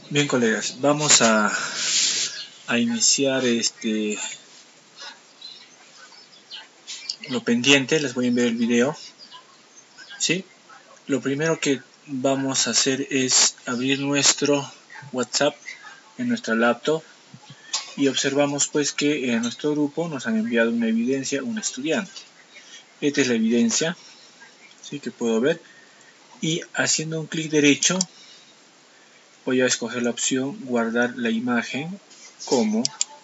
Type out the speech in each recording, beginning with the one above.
Bien, colegas, vamos a iniciar lo pendiente. Les voy a enviar el video. ¿Sí? Lo primero que vamos a hacer es abrir nuestro WhatsApp en nuestra laptop y observamos pues que en nuestro grupo nos han enviado una evidencia, un estudiante. Esta es la evidencia, ¿sí?, que puedo ver, y haciendo un clic derecho voy a escoger la opción guardar la imagen como.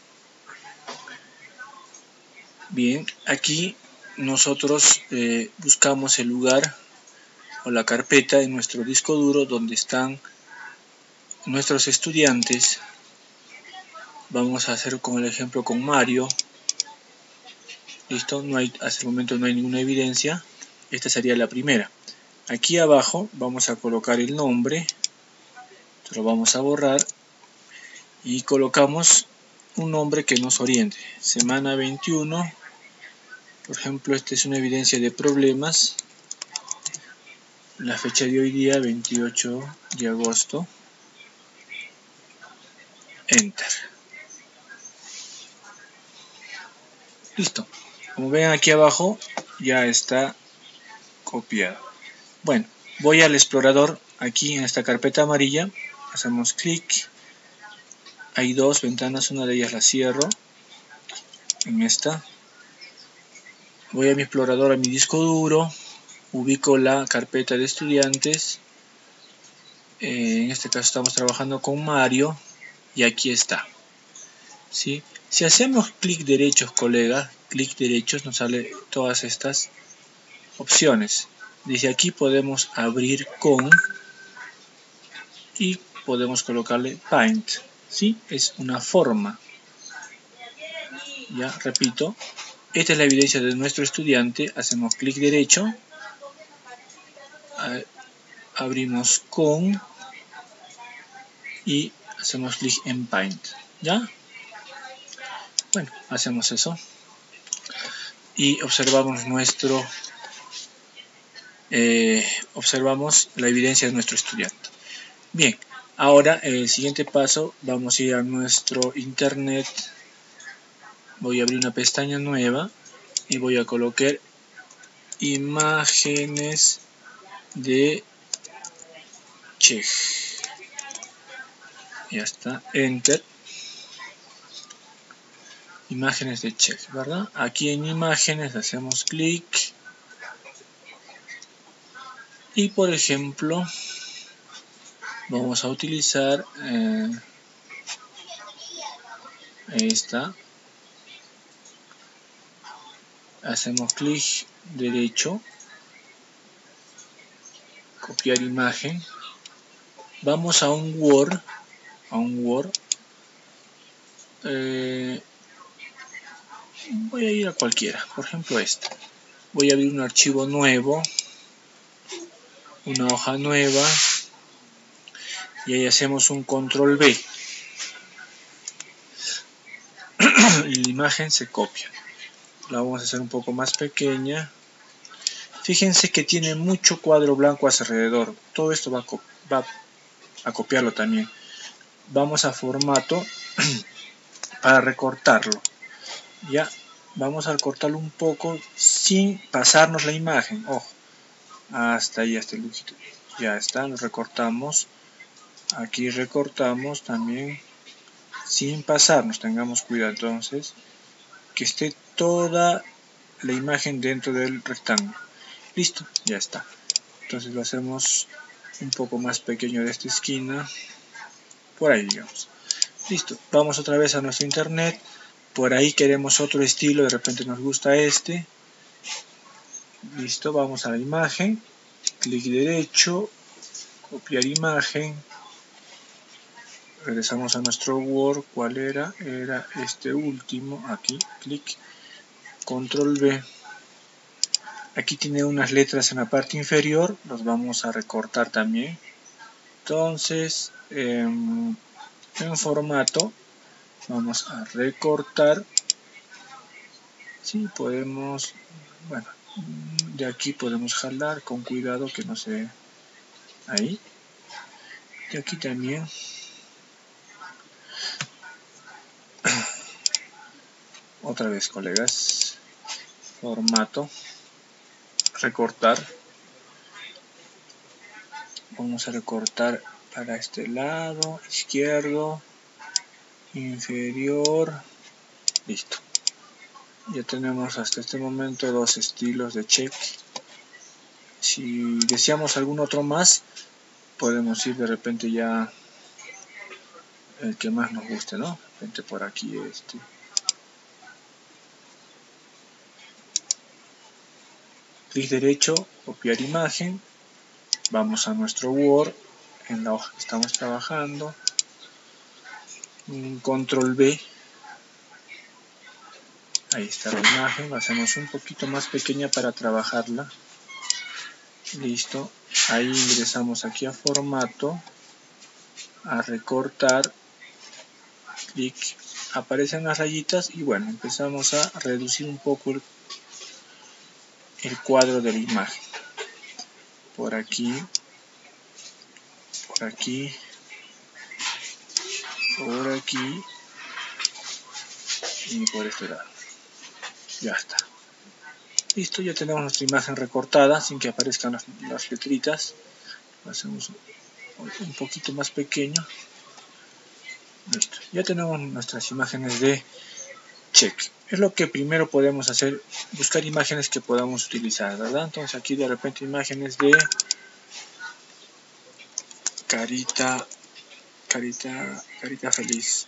Bien, aquí nosotros buscamos el lugar o la carpeta en nuestro disco duro donde están nuestros estudiantes. Vamos a hacer con el ejemplo con Mario. Listo, hasta el momento no hay ninguna evidencia. Esta sería la primera. Aquí abajo vamos a colocar el nombre, lo vamos a borrar y colocamos un nombre que nos oriente. Semana 21. Por ejemplo, esta es una evidencia de problemas. La fecha de hoy día, 28 de agosto. Enter. Listo. Como ven aquí abajo, ya está copiado. Bueno, voy al explorador. Aquí en esta carpeta amarilla, hacemos clic. Hay dos ventanas, una de ellas la cierro. En esta. Voy a mi explorador, a mi disco duro. Ubico la carpeta de estudiantes. En este caso estamos trabajando con Mario. Y aquí está. ¿Sí? Si hacemos clic derechos, colegas, clic derechos, nos sale todas estas opciones. Desde aquí podemos abrir con y podemos colocarle Paint. ¿Sí? Es una forma. Ya, repito. Esta es la evidencia de nuestro estudiante. Hacemos clic derecho. Abrimos con y hacemos clic en Paint. ¿Ya? Bueno, hacemos eso. Y observamos observamos la evidencia de nuestro estudiante. Bien, ahora el siguiente paso, vamos a ir a nuestro internet. Voy a abrir una pestaña nueva y voy a colocar imágenes de Czech. Ya está, enter. Imágenes de Czech, ¿verdad? Aquí en imágenes hacemos clic y, por ejemplo, vamos a utilizar esta. Hacemos clic derecho, copiar imagen. Vamos a un Word, voy a ir a cualquiera, por ejemplo esta. Voy a abrir un archivo nuevo, una hoja nueva, y ahí hacemos un control V. Y la imagen se copia. La vamos a hacer un poco más pequeña. Fíjense que tiene mucho cuadro blanco alrededor. Todo esto va a copiarlo también. Vamos a formato para recortarlo. Ya, vamos a recortarlo un poco sin pasarnos la imagen. Ojo, hasta ahí, hasta el lujito. Ya está, lo recortamos. Aquí recortamos también sin pasarnos. Tengamos cuidado entonces que esté toda la imagen dentro del rectángulo. Listo, ya está. Entonces lo hacemos un poco más pequeño de esta esquina. Por ahí, digamos. Listo, vamos otra vez a nuestro internet. Por ahí queremos otro estilo, de repente nos gusta este. Listo, vamos a la imagen, clic derecho, copiar imagen. Regresamos a nuestro Word. ¿Cuál era? Era este último, aquí, clic, control V. Aquí tiene unas letras en la parte inferior, los vamos a recortar también. Entonces, en formato, vamos a recortar. Sí, podemos, bueno, de aquí podemos jalar con cuidado que no se... Ahí. De aquí también. Otra vez, colegas, formato, recortar. Vamos a recortar para este lado, izquierdo, inferior. Listo. Ya tenemos hasta este momento dos estilos de check. Si deseamos algún otro más, podemos ir de repente ya el que más nos guste, ¿no? De repente por aquí este. Clic derecho, copiar imagen. Vamos a nuestro Word, en la hoja que estamos trabajando. Control B. Ahí está la imagen, la hacemos un poquito más pequeña para trabajarla. Listo. Ahí ingresamos aquí a formato, a recortar, clic, aparecen las rayitas y bueno, empezamos a reducir un poco el cuadro de la imagen. Por aquí, por aquí, por aquí y por este lado. Ya está. Listo, ya tenemos nuestra imagen recortada sin que aparezcan las letritas. Lo hacemos un poquito más pequeño. Listo, ya tenemos nuestras imágenes de check. Es lo que primero podemos hacer, buscar imágenes que podamos utilizar, ¿verdad? Entonces aquí de repente imágenes de carita feliz.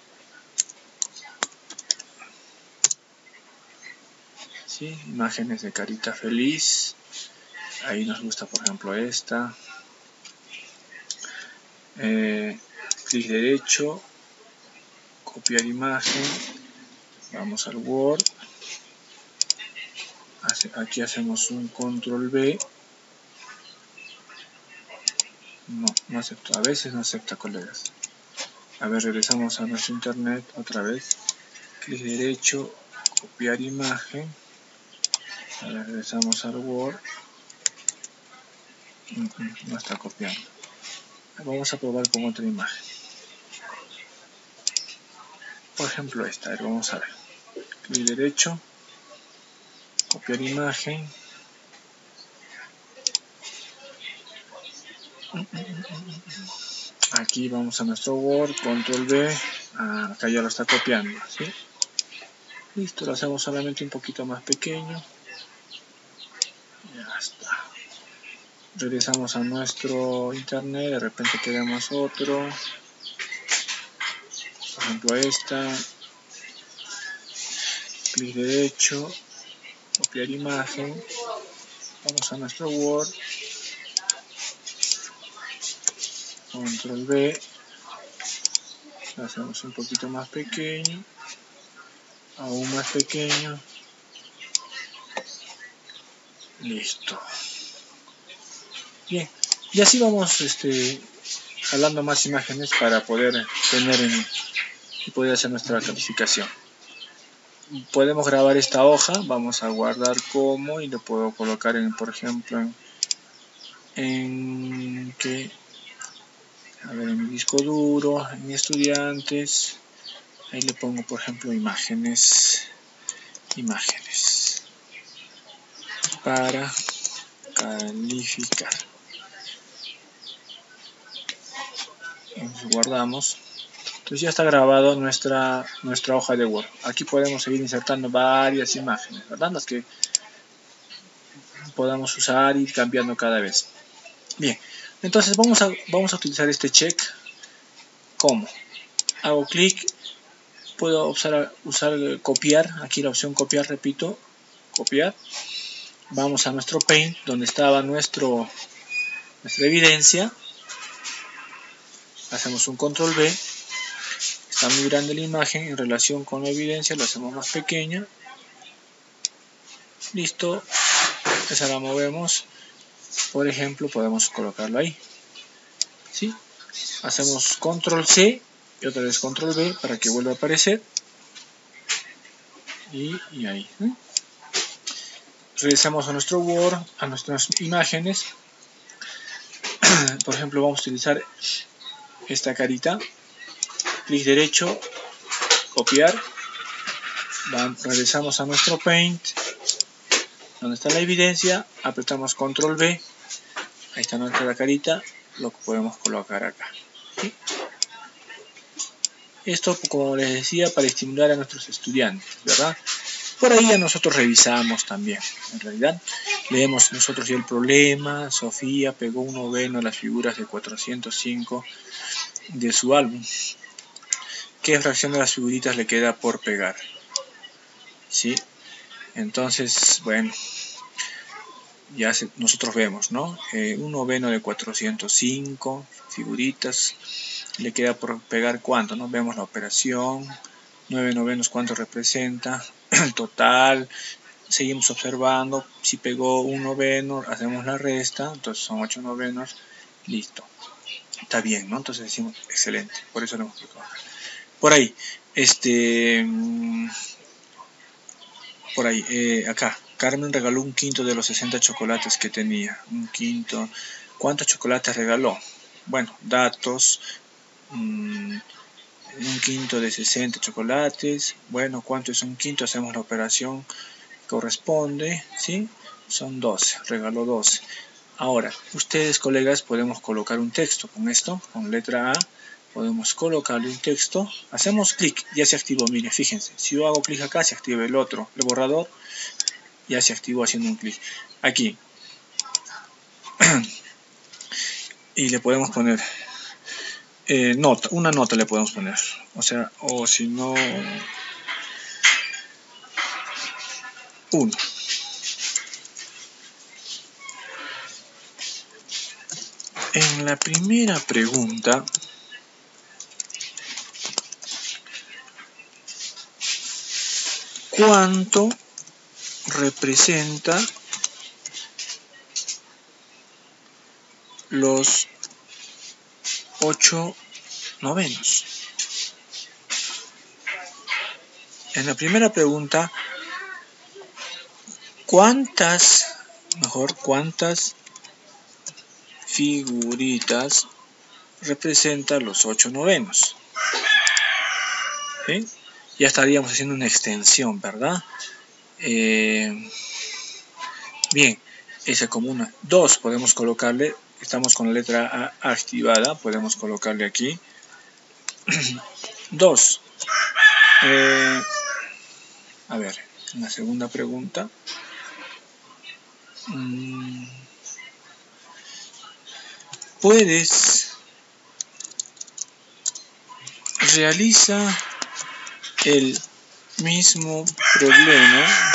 ¿Sí? Imágenes de carita feliz. Ahí nos gusta, por ejemplo, esta. Clic derecho, copiar imagen. Vamos al Word. Aquí hacemos un control B. No acepta. A veces no acepta, colegas. A ver, regresamos a nuestro internet otra vez. Clic derecho, copiar imagen. A ver, regresamos al Word. No está copiando. Vamos a probar con otra imagen. Por ejemplo esta. A ver, vamos a ver. Clic derecho, copiar imagen. Aquí vamos a nuestro Word, control B. Acá ya lo está copiando, ¿sí? Listo, lo hacemos solamente un poquito más pequeño. Ya está. Regresamos a nuestro internet, de repente queremos otro. Por ejemplo esta. Clic derecho, copiar imagen. Vamos a nuestro Word. Control B. Lo hacemos un poquito más pequeño. Aún más pequeño. Listo. Bien. Y así vamos jalando más imágenes para poder tener y poder hacer nuestra calificación. Podemos grabar esta hoja, vamos a guardar como y lo puedo colocar por ejemplo en mi disco duro, en estudiantes. Ahí le pongo por ejemplo imágenes para calificar. Entonces guardamos. Entonces ya está grabado nuestra hoja de Word. Aquí podemos seguir insertando varias imágenes, ¿verdad? Las que podamos usar y ir cambiando cada vez. Bien, entonces vamos a utilizar este check. ¿Cómo? Hago clic, puedo usar copiar, aquí la opción copiar, repito, copiar. Vamos a nuestro Paint, donde estaba nuestra evidencia. Hacemos un control B. Está muy grande la imagen en relación con la evidencia, lo hacemos más pequeña. Listo, esa la movemos. Por ejemplo, podemos colocarlo ahí. ¿Sí? Hacemos control C y otra vez control B para que vuelva a aparecer. Y ahí. Regresamos a nuestro Word, a nuestras imágenes. Por ejemplo, vamos a utilizar esta carita. Clic derecho, copiar. regresamos a nuestro Paint, donde está la evidencia, apretamos Control V, ahí está nuestra carita, lo que podemos colocar acá, ¿sí? Esto, como les decía, para estimular a nuestros estudiantes, ¿verdad? Por ahí ya nosotros revisamos también, en realidad leemos nosotros ya el problema. Sofía pegó un noveno a las figuras de 405 de su álbum. ¿Qué fracción de las figuritas le queda por pegar? ¿Sí? Entonces, bueno, ya nosotros vemos, ¿no? Un noveno de 405 figuritas, le queda por pegar ¿cuánto? ¿No? Vemos la operación, 9 novenos cuánto representa, el total, seguimos observando, si pegó un noveno, hacemos la resta, entonces son 8 novenos, listo, está bien, ¿no? Entonces decimos, excelente, por eso lo hemos aplicado. Por ahí, acá, Carmen regaló un quinto de los 60 chocolates que tenía, un quinto. ¿Cuántos chocolates regaló? Bueno, datos, un quinto de 60 chocolates, bueno, ¿cuánto es un quinto? Hacemos la operación, corresponde, ¿sí? Son 12, regaló 12. Ahora, ustedes, colegas, podemos colocar un texto con esto, con letra A, podemos colocarle un texto, hacemos clic, ya se activó, mire, fíjense, si yo hago clic acá, se activa el otro, el borrador, ya se activó haciendo un clic, aquí, y le podemos poner, nota, una nota le podemos poner, o sea, o si no, 1. En la primera pregunta, ¿cuánto representa los 8 novenos? En la primera pregunta, ¿cuántas figuritas representan los 8 novenos? ¿Sí? Ya estaríamos haciendo una extensión, ¿verdad? Bien, esa como una. 2 podemos colocarle, estamos con la letra A activada, podemos colocarle aquí. 2. A ver, en la segunda pregunta. Realiza el mismo problema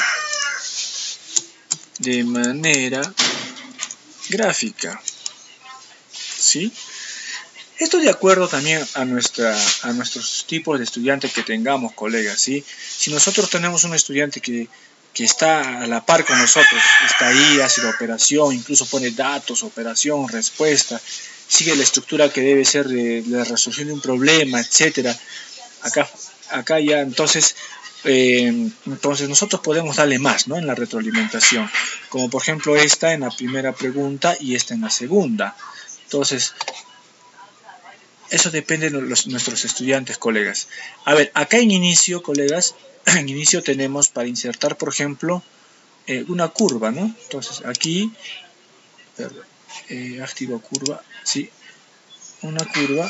de manera gráfica, ¿sí? Esto de acuerdo también a nuestros tipos de estudiantes que tengamos, colegas, ¿sí? Si nosotros tenemos un estudiante que está a la par con nosotros, está ahí, hace la operación, incluso pone datos, operación, respuesta, sigue la estructura que debe ser de la resolución de un problema, etcétera. Acá ya entonces nosotros podemos darle más, ¿no? En la retroalimentación, como por ejemplo esta en la primera pregunta y esta en la segunda. Entonces, eso depende de nuestros estudiantes, colegas. A ver, acá en inicio, colegas, en inicio tenemos para insertar, por ejemplo, una curva, ¿no? Entonces aquí, activo curva, sí, una curva,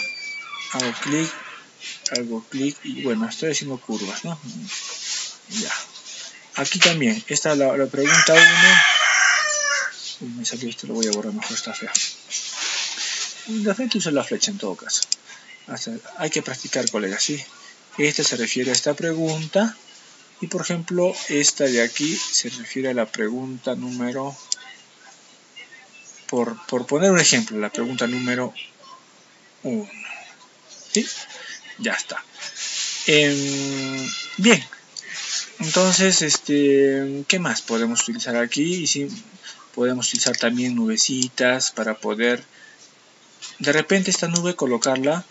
hago clic y bueno, estoy haciendo curvas, ¿no? Ya. Aquí también, esta es la pregunta 1. Me salió esto, lo voy a borrar, mejor está fea. De frente uso la flecha en todo caso. Hay que practicar, colegas, ¿sí? Esta se refiere a esta pregunta. Y por ejemplo, esta de aquí se refiere a la pregunta número... Por poner un ejemplo, la pregunta número 1. ¿Sí? Ya está. Bien. Entonces, ¿qué más podemos utilizar aquí? Y sí, podemos utilizar también nubecitas para poder, de repente esta nube colocarla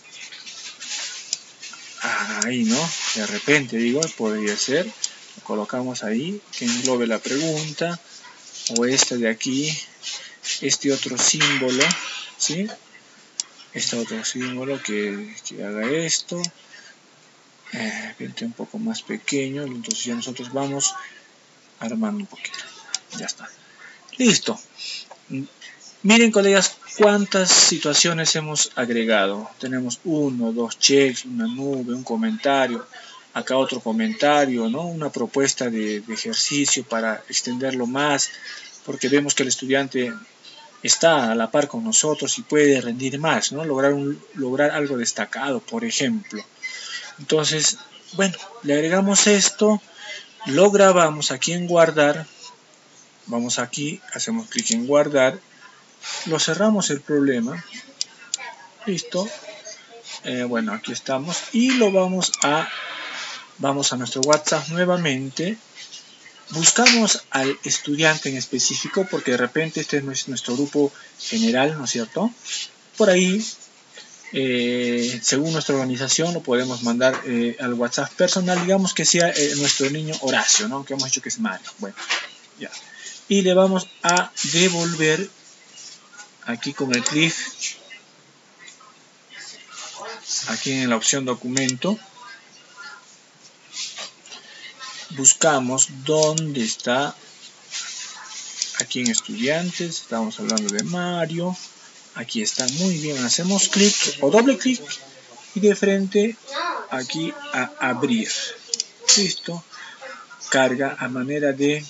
ahí, ¿no? De repente, digo, podría ser, lo colocamos ahí, que englobe la pregunta, o esta de aquí, este otro símbolo, ¿sí? Este otro símbolo que haga esto, repente un poco más pequeño, entonces ya nosotros vamos armando un poquito. Ya está. Listo. Miren, colegas, cuántas situaciones hemos agregado. Tenemos 1, 2 checks, una nube, un comentario, acá otro comentario, ¿no? Una propuesta de ejercicio para extenderlo más, porque vemos que el estudiante está a la par con nosotros y puede rendir más, ¿no? Lograr algo destacado, por ejemplo. Entonces, bueno, le agregamos esto, lo grabamos aquí en guardar, vamos aquí, hacemos clic en guardar, lo cerramos el problema, listo, bueno, aquí estamos y lo vamos a nuestro WhatsApp nuevamente, buscamos al estudiante en específico porque de repente este es nuestro grupo general, ¿no es cierto? Por ahí, según nuestra organización, lo podemos mandar al WhatsApp personal, digamos que sea nuestro niño Horacio, ¿no? Que hemos dicho que es Mario. Bueno, ya. Y le vamos a devolver aquí con el clic, aquí en la opción documento, buscamos dónde está, aquí en estudiantes, estamos hablando de Mario, aquí está, muy bien, hacemos clic o doble clic y de frente aquí a abrir, listo, carga a manera de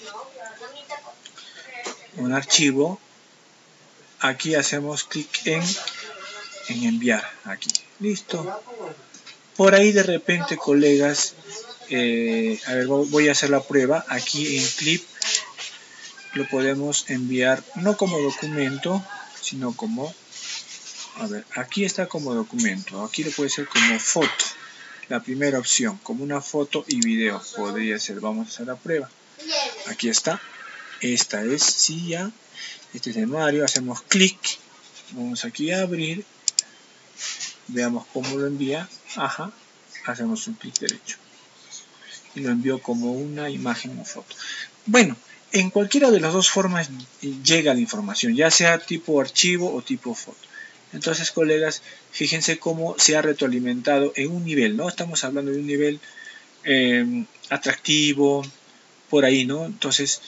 un archivo, aquí hacemos clic en enviar, aquí, listo. Por ahí de repente, colegas, a ver, voy a hacer la prueba, aquí en clip lo podemos enviar no como documento, sino como, a ver, aquí está como documento, aquí lo puede ser como foto, la primera opción, como una foto y video, podría ser, vamos a hacer la prueba, aquí está, esta es, sí ya, este es de Mario, hacemos clic, vamos aquí a abrir, veamos cómo lo envía, ajá, hacemos un clic derecho, y lo envió como una imagen o foto. Bueno, en cualquiera de las dos formas llega la información, ya sea tipo archivo o tipo foto. Entonces, colegas, fíjense cómo se ha retroalimentado en un nivel, ¿no? Estamos hablando de un nivel atractivo, por ahí, ¿no? Entonces,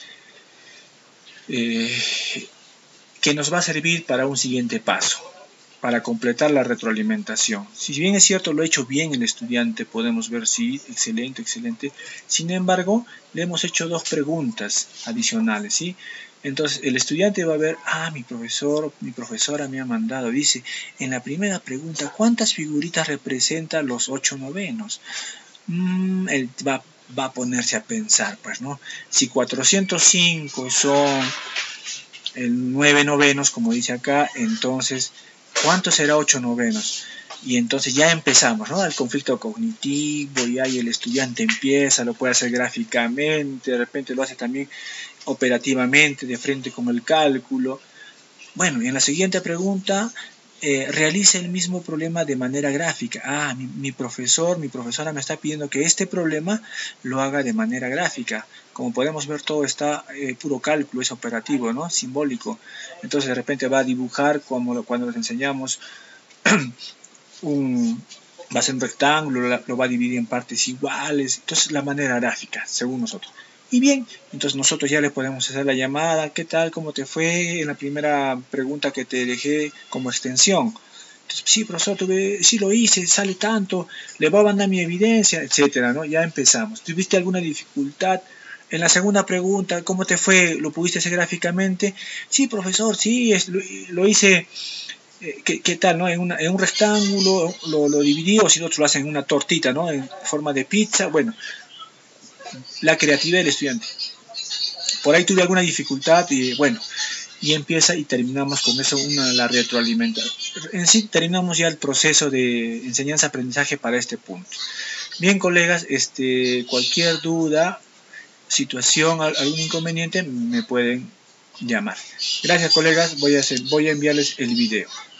que nos va a servir para un siguiente paso, para completar la retroalimentación. Si bien es cierto, lo ha hecho bien el estudiante, podemos ver, sí, excelente, excelente. Sin embargo, le hemos hecho dos preguntas adicionales, ¿sí? Entonces, el estudiante va a ver, mi profesora me ha mandado, dice, en la primera pregunta, ¿cuántas figuritas representan los 8 novenos? Él va a ponerse a pensar, pues, ¿no? Si 405 son el 9 novenos, como dice acá, entonces, ¿cuánto será 8 novenos? Y entonces ya empezamos, ¿no? El conflicto cognitivo, y ahí el estudiante empieza, lo puede hacer gráficamente, de repente lo hace también operativamente, de frente con el cálculo. Bueno, y en la siguiente pregunta, realiza el mismo problema de manera gráfica. Mi profesora me está pidiendo que este problema lo haga de manera gráfica. Como podemos ver, todo está puro cálculo, es operativo, ¿no? Simbólico. Entonces de repente va a dibujar como cuando les enseñamos va a ser un rectángulo, lo va a dividir en partes iguales. Entonces la manera gráfica, según nosotros. Y bien, entonces nosotros ya le podemos hacer la llamada, ¿qué tal? ¿Cómo te fue en la primera pregunta que te dejé como extensión? Entonces, sí, profesor, sí lo hice, sale tanto, le voy a mandar mi evidencia, etcétera, ¿no? Ya empezamos. ¿Tuviste alguna dificultad? En la segunda pregunta, ¿cómo te fue? ¿Lo pudiste hacer gráficamente? Sí, profesor, sí, lo hice. ¿Qué tal, no? En un rectángulo lo dividí, o si no, lo hacen en una tortita, ¿no? En forma de pizza. Bueno, la creatividad del estudiante. Por ahí tuve alguna dificultad y bueno, y empieza y terminamos con eso, la retroalimentación. En sí, terminamos ya el proceso de enseñanza-aprendizaje para este punto. Bien, colegas, cualquier duda, situación, algún inconveniente, me pueden llamar. Gracias, colegas, voy a enviarles el video.